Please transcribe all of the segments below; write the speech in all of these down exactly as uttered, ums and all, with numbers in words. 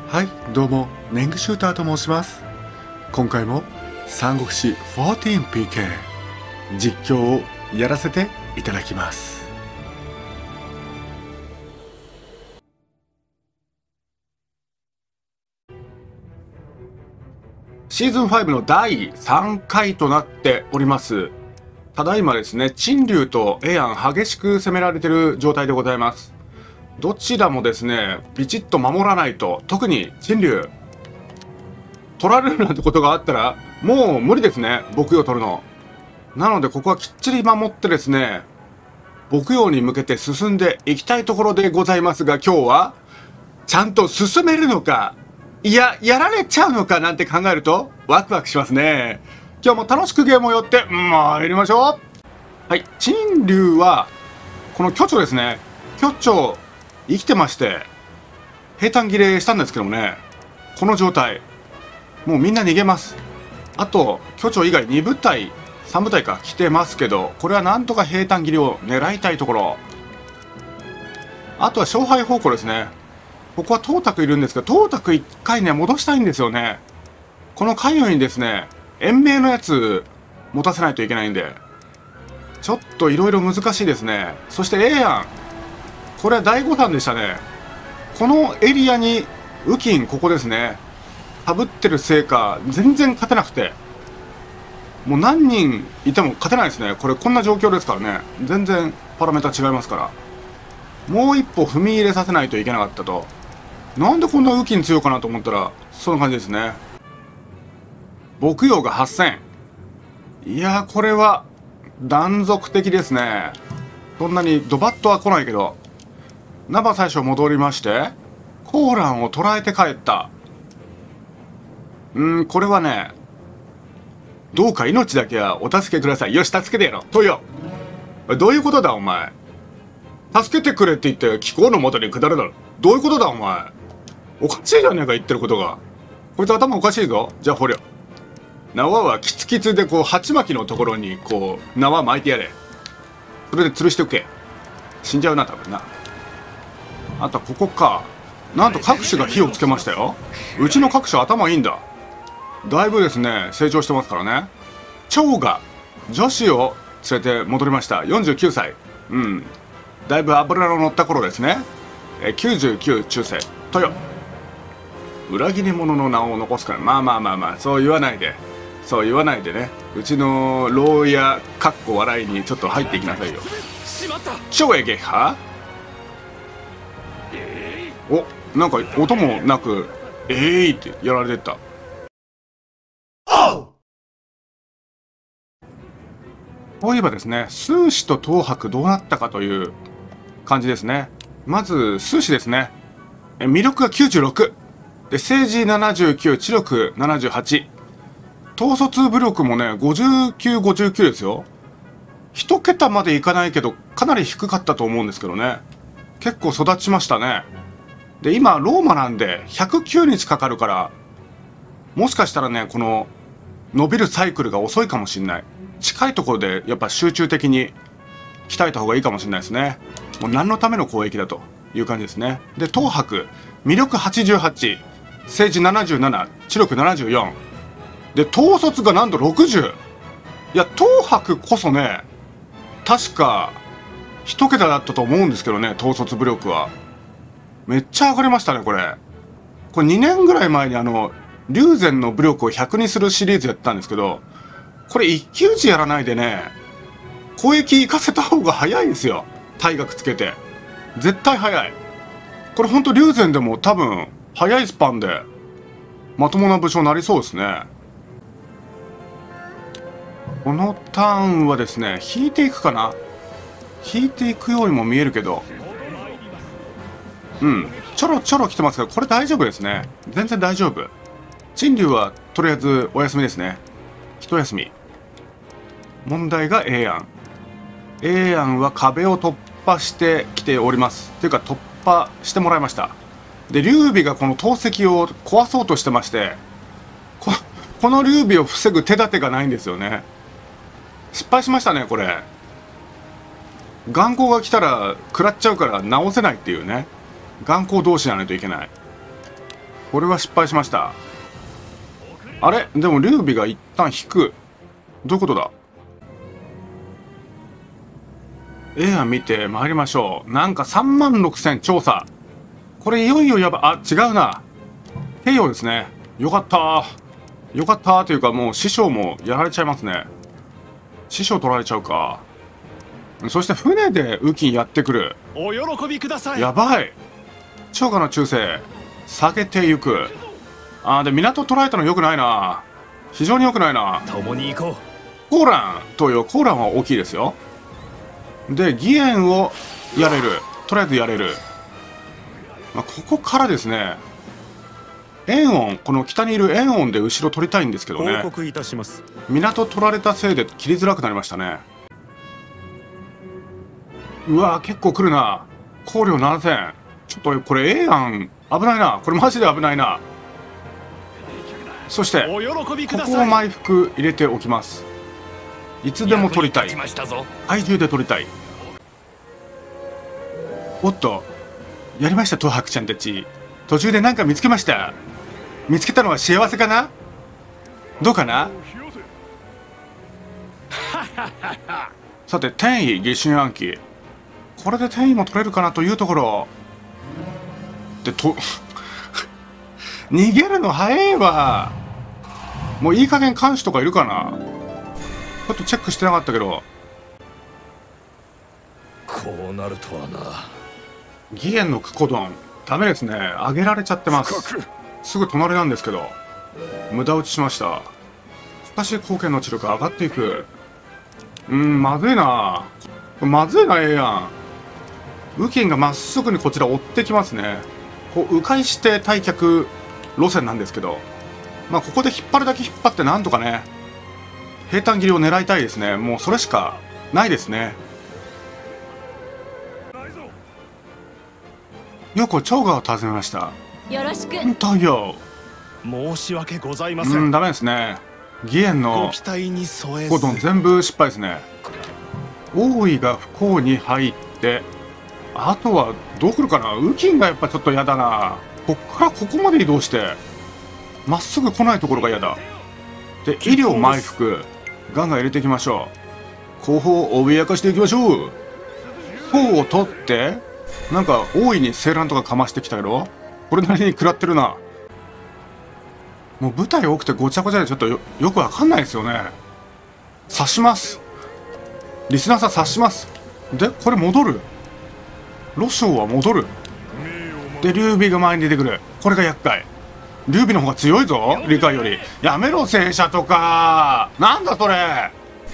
はい、どうもネングシューターと申します。今回も三国志 じゅうよんピーケー 実況をやらせていただきます。シーズンファイブのだいさんかいとなっております。ただいまですね、陳留とエアン激しく攻められている状態でございます。どちらもですね、ビチッと守らないと、特に陳留取られるなんてことがあったらもう無理ですね、牧羊取るの。なのでここはきっちり守ってですね、牧羊に向けて進んでいきたいところでございますが、今日はちゃんと進めるのか、いややられちゃうのかなんて考えるとワクワクしますね。今日も楽しくゲームをやって参りましょう。はい、陳留はこの巨長ですね。巨長生きてまして平坦切れしたんですけどもね、この状態もうみんな逃げます。あと巨長以外に部隊さん部隊か来てますけど、これはなんとか平坦切りを狙いたいところ。あとは勝敗方向ですね。ここは東卓いるんですけど、東卓いっかいね戻したいんですよね。この関与にですね延命のやつ持たせないといけないんで、ちょっといろいろ難しいですね。そしてエアン、これはだいご弾でしたね。このエリアにウキン、ここですね、かぶってるせいか全然勝てなくて、もう何人いても勝てないですね。これこんな状況ですからね、全然パラメータ違いますから、もう一歩踏み入れさせないといけなかったと。なんでこんなウキン強いかなと思ったらそんな感じですね。牧羊がはっせん、いやーこれは断続的ですね。そんなにドバッとは来ないけど、ナバ最初戻りましてコーランを捕らえて帰った。うん、これはね、どうか命だけはお助けください。よし助けてやろうとよ。どういうことだお前、助けてくれって言って気候の元に下るだろ。どういうことだお前、おかしいじゃねえか言ってることが。こいつ頭おかしいぞ。じゃあほりゃ縄はキツキツでこう鉢巻きのところにこう縄巻いてやれ。それで吊るしておけ。死んじゃうな多分な。あとはここか。なんと各種が火をつけましたよ。うちの各種頭いいんだ。だいぶですね成長してますからね。蝶が女子を連れて戻りました。よんじゅうきゅうさい。うん、だいぶ脂の乗った頃ですね。えきゅうじゅうきゅう中世とよ。裏切り者の名を残すから、まあまあまあまあそう言わないで、そう言わないでね。うちの牢屋かっこ笑いにちょっと入っていきなさいよ。超えげはお、なんか音もなくえーいってやられてった。そういえばですね、数子と東博どうなったかという感じですね。まず数子ですね。え魅力がきゅうじゅうろくで、政治ななじゅうきゅう、知力ななじゅうはち、統率武力もねごじゅうきゅう、ごじゅうきゅうですよ。一桁までいかないけどかなり低かったと思うんですけどね。結構育ちましたね。で今ローマなんでひゃくきゅうにちかかるから、もしかしたらねこの伸びるサイクルが遅いかもしんない。近いところでやっぱ集中的に鍛えた方がいいかもしれないですね。もう何のための攻撃だという感じですね。で東博魅力はちじゅうはち、政治ななじゅうなな、知力ななじゅうよんで、統率がなんとろくじゅう。いや東博こそね確か一桁だったと思うんですけどね。統率武力はめっちゃ上がりましたね。これこれにねんぐらい前にあの龍禅の武力をひゃくにするシリーズやったんですけど、これ一騎打ちやらないでね攻撃行かせた方が早いんですよ。体格つけて絶対早い。これほんと龍禅でも多分早いスパンでまともな武将になりそうですね。このターンはですね引いていくかな。引いていくようにも見えるけど、うんちょろちょろ来てますけど、これ大丈夫ですね。全然大丈夫。陳留はとりあえずお休みですね。一休み。問題が A 案。 A 案は壁を突破してきております。というか突破してもらいました。で劉備がこの投石を壊そうとしてまして、 こ, この劉備を防ぐ手立てがないんですよね。失敗しましたねこれ。眼光が来たら食らっちゃうから直せないっていうね。眼光同士じゃないといけない。 これは失敗しました。あれでも劉備が一旦引く。どういうことだ。ええやん見て参りましょう。なんかさんまんろくせん調査。これいよいよやば、あ、違うな。兵洋ですね。よかった。よかったというかもう師匠もやられちゃいますね。師匠取られちゃうか。そして船で雨季やってくる。 お喜びください。 やばい。超過の忠誠下げていく。あーで港取られたのよくないな。非常によくないな。 共に行こう。コーランとよ。コーランは大きいですよ。で義援をやれる。とりあえずやれる。まあ、ここからですね。円音、この北にいる円音で後ろ取りたいんですけどね。 報告いたします。 港取られたせいで切りづらくなりましたね。うわー結構来るな。考慮ななせん。ちょっとこれええやん。危ないな。これマジで危ないな。そしてここを埋伏入れておきます。いつでも取りたい。怪獣で取りたい。おっとやりました東博ちゃんたち。途中で何か見つけました。見つけたのは幸せかな。どうかな。さて転移疑心暗鬼。これで転移も取れるかなというところでと逃げるの早いわ。もういい加減監視とかいるかな。ちょっとチェックしてなかったけど。 こうなるとはな。 義援のクコドンダメですね。上げられちゃってます。すぐ隣なんですけど無駄打ちしました。しかし貢献の知力上がっていく。うん、まずいな。まずいな。ええやん。雨金がまっすぐにこちら追ってきますね。こう迂回して退却路線なんですけど、まあここで引っ張るだけ引っ張ってなんとかね平坦切りを狙いたいですね。もうそれしかないですね。よく長河を訪ねました。 よろしく。 太陽。 申し訳ございません。 うん、ダメですね。義援のご期待に添えず。 コドン全部失敗ですね。王位が不幸に入って、あとはどう来るかな。雨金がやっぱちょっと嫌だな。こっからここまで移動してまっすぐ来ないところが嫌だ。で医療埋伏ガンガン入れていきましょう。後方を脅かしていきましょう。方を取ってなんか大いに青蘭とかかましてきたけどこれなりに食らってるな。もう舞台多くてごちゃごちゃでちょっと よ, よくわかんないですよね。刺します。リスナーさん刺します。でこれ戻る。ロショウは戻る。で劉備が前に出てくる。これが厄介。劉備の方が強いぞ理解より。やめろ戦車とか。なんだそれ。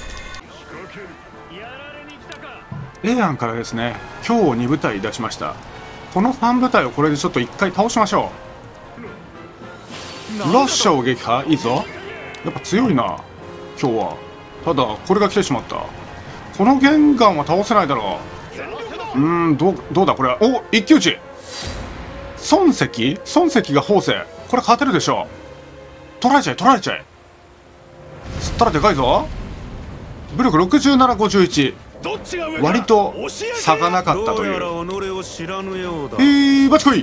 エアンからですね今日に部隊出しました。このさん部隊をこれでちょっと一回倒しましょう。ロッシャを撃破いいぞ。やっぱ強いな今日は。ただこれが来てしまった。この玄関は倒せないだろう。うーんどうどうだこれは。お一騎打ち。孫石孫石が法政。これ勝てるでしょう。取られちゃえ取られちゃえ。つったらでかいぞ。武力ろくじゅうなな、ごじゅういち。割と差がなかったという。えー、バチコイ。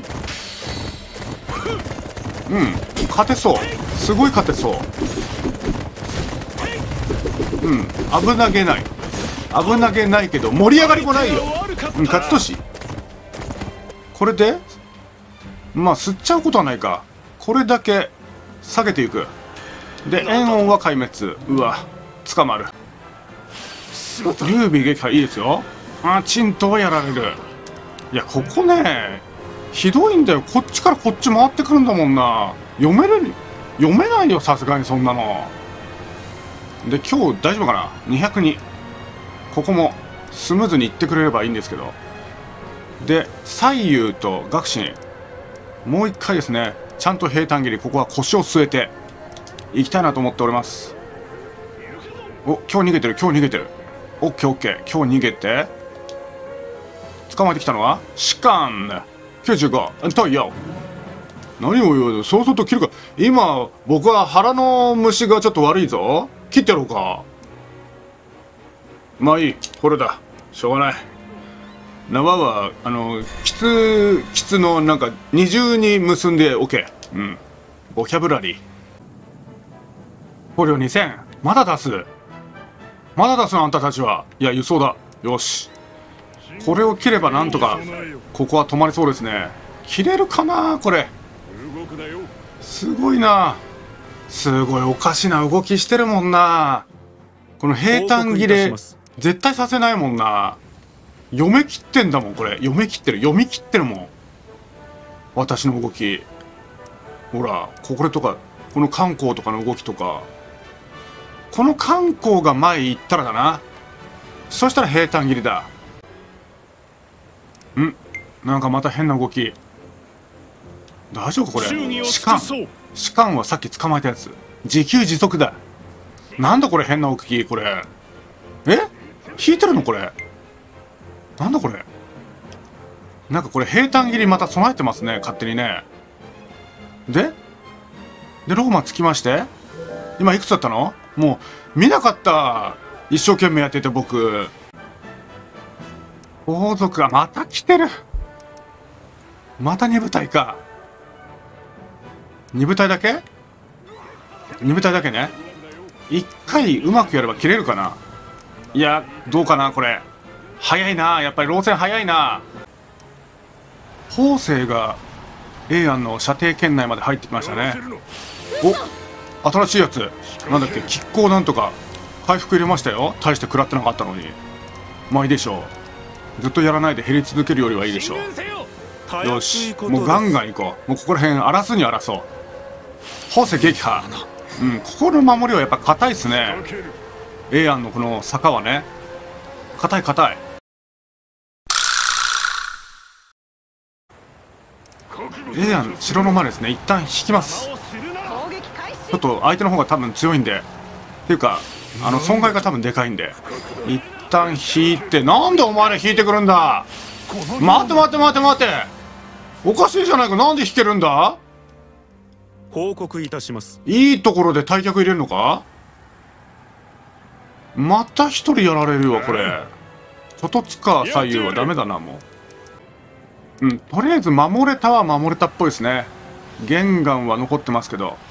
うん勝てそう。すごい勝てそう。うん危なげない。危なげないけど盛り上がりもないよ。うん勝ち年。これでまあ吸っちゃうことはないか。これだけ下げていく。で円音は壊滅。うわ捕まる。劉備撃破いいですよ。あチントはやられる。いやここねひどいんだよ。こっちからこっち回ってくるんだもんな。読める読めないよさすがにそんなの。で今日大丈夫かな。にひゃくにここもスムーズにいってくれればいいんですけど。で左右と学信もう一回ですねちゃんと平坦切り。ここは腰を据えていきたいなと思っております。お今日逃げてる今日逃げてる。オッケーオッケー今日逃げて捕まえてきたのは士官きゅうじゅうご太陽。何を言う。そうすると切るか。今僕は腹の虫がちょっと悪いぞ。切ってやろうか。まあいいこれだしょうがない。縄はあのきつきつのなんか二重に結んでおけ。 うん。ボキャブラリー。捕虜にせん。まだ出す。まだ出すのあんたたちは。いや、輸送だ。よし。これを切ればなんとか、ここは止まりそうですね。切れるかなこれ。すごいな。すごいおかしな動きしてるもんな。この平坦切れ、絶対させないもんな。読め切ってんだもん、これ。読め切ってる。読み切ってるもん。私の動き。ほら、これとか、この観光とかの動きとか。この観光が前行ったらだな。そしたら平坦切りだ。んなんかまた変な動き。大丈夫かこれ。士官。士官はさっき捕まえたやつ。自給自足だ。なんだこれ変な動き、これ。え引いてるのこれ。なんだこれ。なんかこれ平坦切りまた備えてますね、勝手にね。でで、ローマ着きまして、今いくつだったの？もう見なかった。一生懸命やってて僕。王族がまた来てる。またに部隊か。に部隊だけ？ に 部隊だけね。いっかいうまくやれば切れるかな。いや、どうかなこれ。早いな。やっぱり路線早いな。法政が永安の射程圏内まで入ってきましたね。お、新しいやつ。なんだっけ、亀甲なんとか回復入れましたよ。大して食らってなかったのに。まあいいでしょう。ずっとやらないで減り続けるよりはいいでしょう。よし、もうガンガン行こう。もうここら辺荒らすに荒らそう。法政撃破。うん、ここの守りはやっぱ硬いっすね。永安のこの坂はね、硬い硬い。永安城の前ですね。一旦引きます。ちょっと相手の方が多分強いんで、っていうかあの損害が多分でかいんで、一旦引いて。なんでお前ら引いてくるんだ。待って待って待って待って、おかしいじゃないか。なんで引けるんだ。 報告いたします。 いいところで退却入れるのか。また一人やられるわこれ。外塚左右はダメだなもう。うん、とりあえず守れたは守れたっぽいですね。玄関は残ってますけど、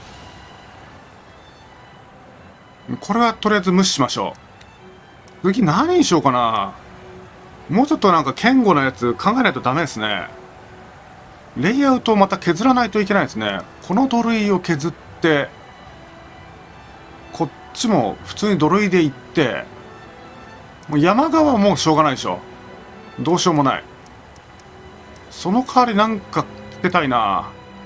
これはとりあえず無視しましょう。次何にしようかな。もうちょっとなんか堅固なやつ考えないとダメですね。レイアウトをまた削らないといけないですね。この土塁を削って、こっちも普通に土塁で行って、もう山側はもうしょうがないでしょ。どうしようもない。その代わりなんかつけたいな。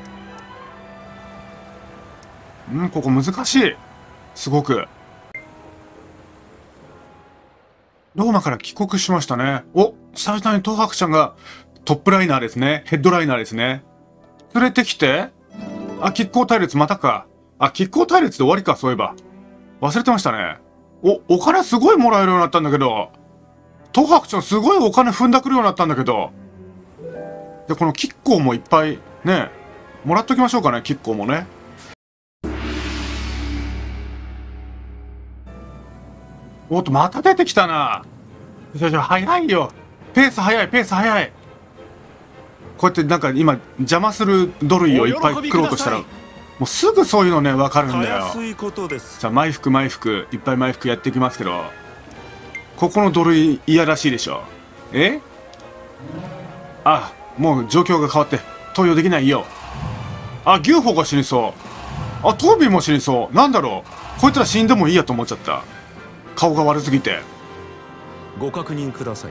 うん、ここ難しい。すごく。ローマから帰国しましたね。お、久々に東博ちゃんがトップライナーですね。ヘッドライナーですね。連れてきて、あ、亀甲隊列またか。あ、亀甲隊列で終わりか、そういえば。忘れてましたね。お、お金すごいもらえるようになったんだけど。東博ちゃんすごいお金踏んだくるようになったんだけど。で、この亀甲もいっぱいね、もらっときましょうかね、亀甲もね。おっと、また出てきたな。いやいや、早いよ。ペース早い、ペース早い。こうやってなんか今、邪魔する土塁をいっぱい作ろうとしたら、もうすぐそういうのね、わかるんだよ。じゃあ、埋伏、埋伏、いっぱい埋伏やっていきますけど、ここの土塁嫌らしいでしょ。え？あ、もう状況が変わって、投与できないよ。あ、牛歩が死にそう。あ、トービーも死にそう。なんだろう。こいつら死んでもいいやと思っちゃった。顔が悪すぎて。 ご確認ください。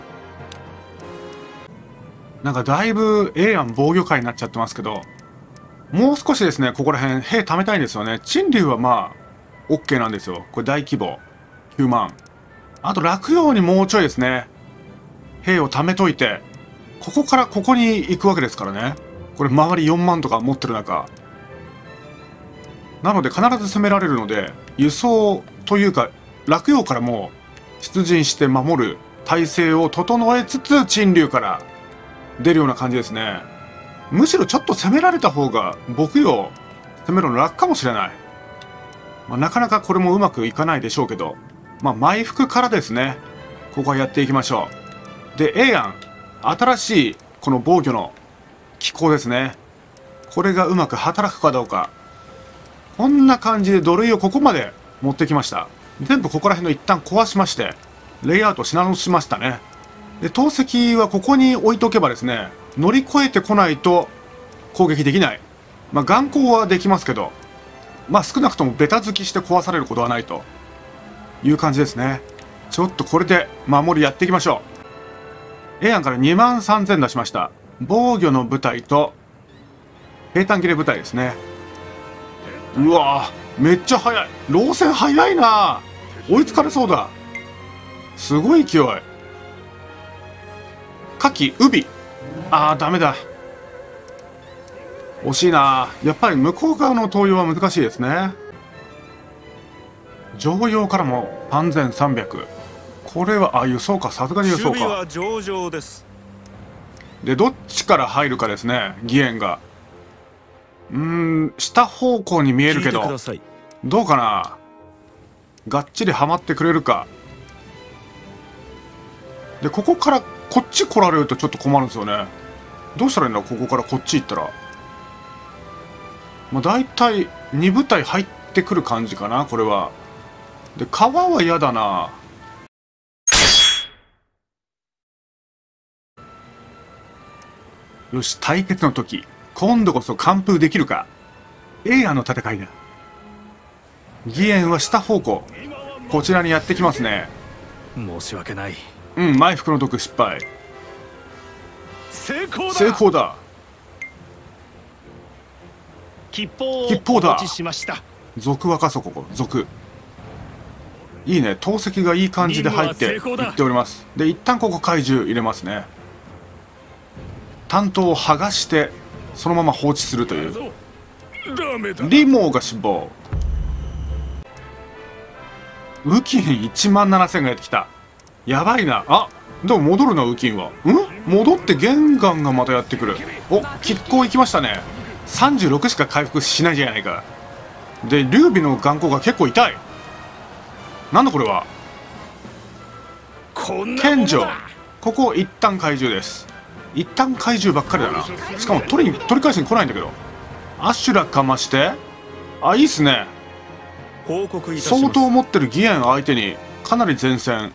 なんかだいぶ永安防御界になっちゃってますけど、もう少しですね、ここら辺兵貯めたいんですよね。陳留はまあ OK なんですよ。これ大規模きゅうまん。あと落葉にもうちょいですね、兵を貯めといて、ここからここに行くわけですからね。これ周りよんまんとか持ってる中なので、必ず攻められるので、輸送というか落葉からもう出陣して守る体制を整えつつ、陳留から出るような感じですね。むしろちょっと攻められた方が僕よ攻めるの楽かもしれない。まあ、なかなかこれもうまくいかないでしょうけど、まあ埋伏からですね、ここはやっていきましょう。で、永安新しいこの防御の機構ですね。 これがうまく働くかどうか。こんな感じで土塁をここまで持ってきました。全部ここら辺の一旦壊しまして、レイアウトし直しましたね。で、投石はここに置いとけばですね、乗り越えてこないと攻撃できない。まあ、眼光はできますけど、まあ少なくともベタ付きして壊されることはないという感じですね。ちょっとこれで守りやっていきましょう。エアンからにまんさんぜん出しました。防御の部隊と平坦切れ部隊ですね。うわー、めっちゃ速い。路線速いな。追いつかれそうだ。すごい勢い。火器ウビ。あーダメだ。惜しいな。やっぱり向こう側の投与は難しいですね。常用からもさんぜんさんびゃく。これはあ輸送か。さすがに輸送か。 守備は上々です。 でどっちから入るかですね。義援がうーん下方向に見えるけどどうかな。がっちりはまってくれるか。でここからこっち来られるとちょっと困るんですよね。どうしたらいいんだ。ここからこっち行ったらまあ大体に部隊入ってくる感じかなこれは。で川は嫌だな。よし対決の時今度こそ完封できるか。エイアの戦いだ。義援は下方向こちらにやってきますね。 申し訳ない。 うん埋伏の毒失敗。 成功だ。 成功だ。 吉報を吉報だ。 お持ちしました。 賊若そこ賊いいね。投石がいい感じで入っていっております。で一旦ここ怪獣入れますね。担当を剥がしてそのまま放置するという。リモーが死亡。ウキンいちまんななせんがやってきた。やばいな。あでも戻るなウキンは。ん戻ってゲンガンがまたやってくる。お亀甲行きましたね。さんじゅうろくしか回復しないじゃないか。で劉備の眼光が結構痛い。なんだこれは。賢者。ここ一旦怪獣です。一旦怪獣ばっかりだな。しかも取りに取り返しに来ないんだけど。アシュラかまして。あいいっすね。 報告いたします。 相当持ってる義援相手にかなり前線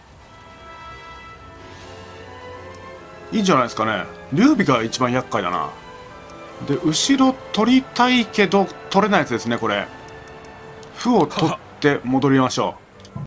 いいんじゃないですかね。劉備が一番厄介だな。で後ろ取りたいけど取れないやつですねこれ。歩を取って戻りましょう。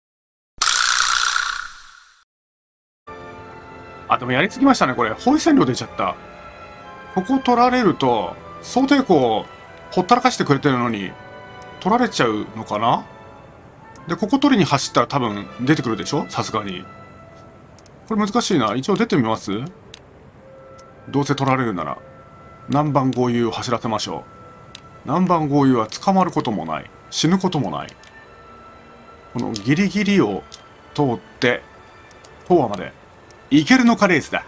あでもやりすぎましたねこれ。包囲戦量出ちゃった。ここ取られると総抵抗ほったらかしてくれてるのに取られちゃうのかな。でここ取りに走ったら多分出てくるでしょさすがに。これ難しいな。一応出てみます。どうせ取られるなら南蛮豪遊を走らせましょう。南蛮豪遊は捕まることもない死ぬこともない。このギリギリを通って東亜まで行けるのかレースだ。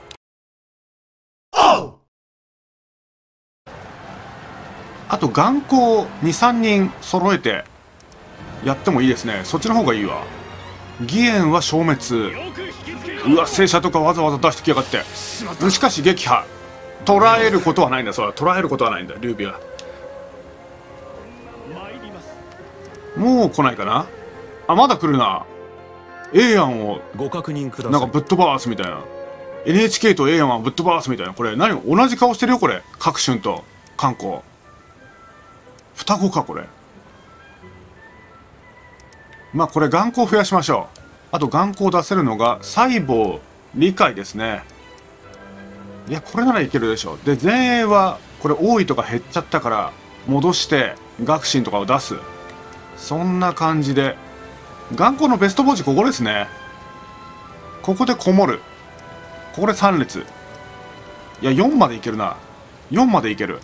あと眼光にさんにん揃えてやってもいいですね。そっちの方がいいわ。義援は消滅。うわ戦車とかわざわざ出してきやがって。しかし撃破捕らえることはないんだ。それは捕らえることはないんだ劉備は。もう来ないかな。あまだ来るな。エイアンをご確認ください。 なんかぶっ飛ばすみたいな。 エヌエイチケー とエイアンはぶっ飛ばすみたいな。これ何同じ顔してるよこれ。各春と韓光双子かこれ。まあこれ眼光増やしましょう。あと眼光出せるのが細胞理解ですね。いやこれならいけるでしょ。で前衛はこれ多いとか減っちゃったから戻して学信とかを出す。そんな感じで眼光のベスト文字ここですね。ここでこもる。ここでさん列。いやよんまでいけるな。よんまでいける。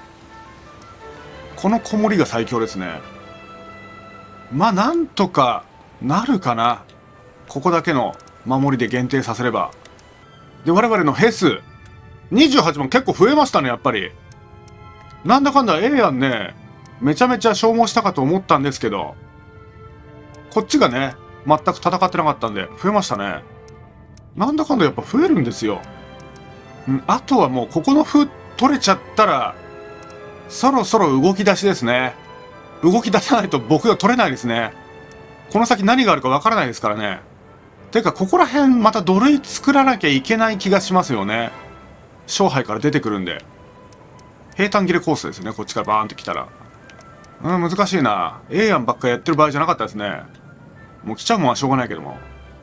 このこもりが最強ですね。まあなんとかなるかな。ここだけの守りで限定させれば。で我々の兵数にじゅうはちまん結構増えましたねやっぱり。なんだかんだエイアンねめちゃめちゃ消耗したかと思ったんですけどこっちがね全く戦ってなかったんで増えましたね。なんだかんだやっぱ増えるんですよ。うん、あとはもうここの歩取れちゃったらそろそろ動き出しですね。動き出さないと僕が取れないですね。この先何があるかわからないですからね。てか、ここら辺また土塁作らなきゃいけない気がしますよね。勝敗から出てくるんで。平坦切れコースですね。こっちからバーンって来たら。うん、難しいな。ええやんばっかやってる場合じゃなかったですね。もう来ちゃうもんはしょうがないけども。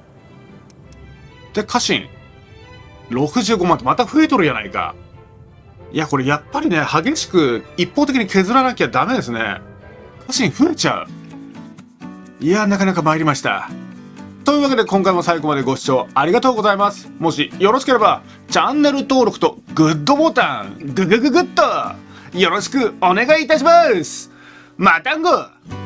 で、家臣。ろくじゅうごまんってまた増えとるやないか。いや、これやっぱりね、激しく一方的に削らなきゃダメですね。家臣増えちゃう。いや、なかなか参りました。というわけで今回も最後までご視聴ありがとうございます。もしよろしければチャンネル登録とグッドボタンググググッとよろしくお願いいたします。またんご。